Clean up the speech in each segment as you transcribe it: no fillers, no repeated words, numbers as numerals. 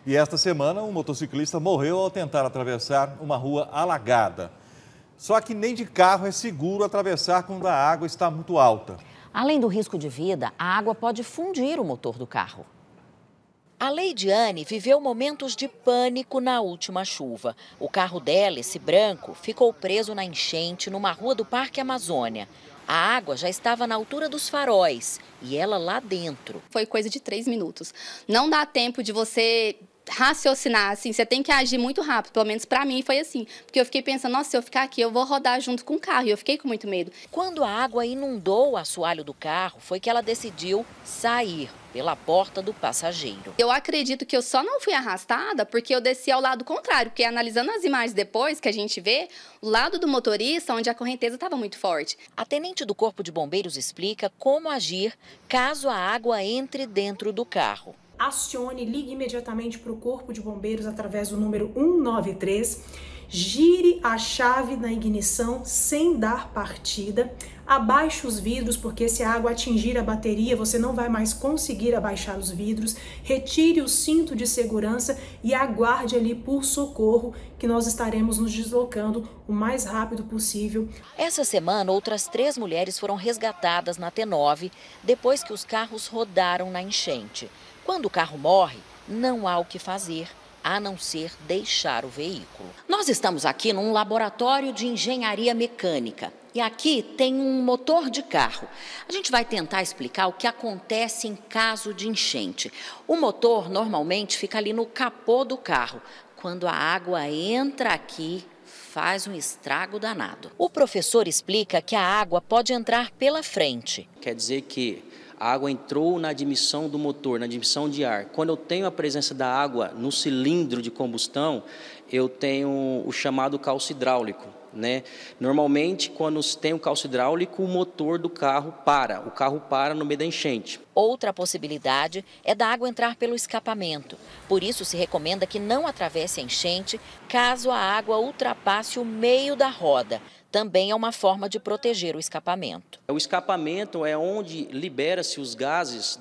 E esta semana, um motociclista morreu ao tentar atravessar uma rua alagada. Só que nem de carro é seguro atravessar quando a água está muito alta. Além do risco de vida, a água pode fundir o motor do carro. A Leidiane viveu momentos de pânico na última chuva. O carro dela, esse branco, ficou preso na enchente numa rua do Parque Amazônia. A água já estava na altura dos faróis e ela lá dentro. Foi coisa de 3 minutos. Não dá tempo de você raciocinar, assim, você tem que agir muito rápido, pelo menos para mim foi assim, porque eu fiquei pensando, nossa, se eu ficar aqui eu vou rodar junto com o carro, e eu fiquei com muito medo. Quando a água inundou o assoalho do carro, foi que ela decidiu sair pela porta do passageiro. Eu acredito que eu só não fui arrastada porque eu desci ao lado contrário, porque analisando as imagens depois que a gente vê, o lado do motorista, onde a correnteza estava muito forte. A tenente do Corpo de Bombeiros explica como agir caso a água entre dentro do carro. Acione, ligue imediatamente para o Corpo de Bombeiros através do número 193, gire a chave na ignição sem dar partida, abaixe os vidros, porque se a água atingir a bateria, você não vai mais conseguir abaixar os vidros, retire o cinto de segurança e aguarde ali por socorro, que nós estaremos nos deslocando o mais rápido possível. Essa semana, outras 3 mulheres foram resgatadas na T9, depois que os carros rodaram na enchente. Quando o carro morre, não há o que fazer, a não ser deixar o veículo. Nós estamos aqui num laboratório de engenharia mecânica e aqui tem um motor de carro. A gente vai tentar explicar o que acontece em caso de enchente. O motor normalmente fica ali no capô do carro. Quando a água entra aqui, faz um estrago danado. O professor explica que a água pode entrar pela frente. Quer dizer que a água entrou na admissão do motor, na admissão de ar. Quando eu tenho a presença da água no cilindro de combustão, eu tenho o chamado calço hidráulico, né? Normalmente, quando tem o calço hidráulico, o motor do carro para. O carro para no meio da enchente. Outra possibilidade é da água entrar pelo escapamento. Por isso, se recomenda que não atravesse a enchente caso a água ultrapasse o meio da roda. Também é uma forma de proteger o escapamento. O escapamento é onde libera-se os gases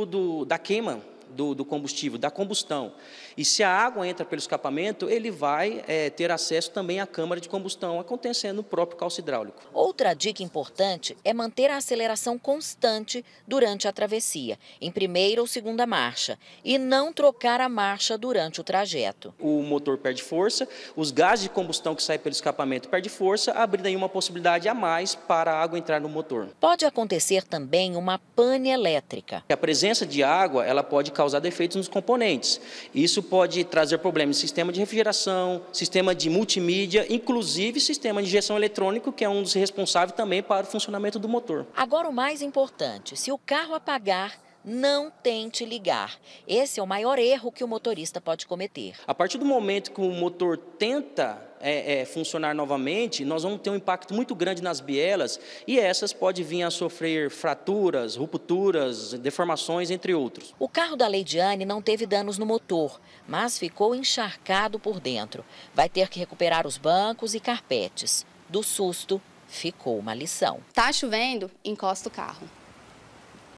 da queima do combustível, da combustão. E se a água entra pelo escapamento, ele vai ter acesso também à câmara de combustão, acontecendo no próprio calço hidráulico. Outra dica importante é manter a aceleração constante durante a travessia, em primeira ou segunda marcha, e não trocar a marcha durante o trajeto. O motor perde força, os gases de combustão que saem pelo escapamento perdem força, abrindo aí uma possibilidade a mais para a água entrar no motor. Pode acontecer também uma pane elétrica. A presença de água, ela pode causar defeitos nos componentes. Isso pode trazer problemas no sistema de refrigeração, sistema de multimídia, inclusive sistema de injeção eletrônico, que é um dos responsáveis também para o funcionamento do motor. Agora, o mais importante, se o carro apagar, não tente ligar. Esse é o maior erro que o motorista pode cometer. A partir do momento que o motor tenta funcionar novamente, nós vamos ter um impacto muito grande nas bielas e essas podem vir a sofrer fraturas, rupturas, deformações, entre outros. O carro da Leidiane não teve danos no motor, mas ficou encharcado por dentro. Vai ter que recuperar os bancos e carpetes. Do susto, ficou uma lição. Tá chovendo, encosta o carro.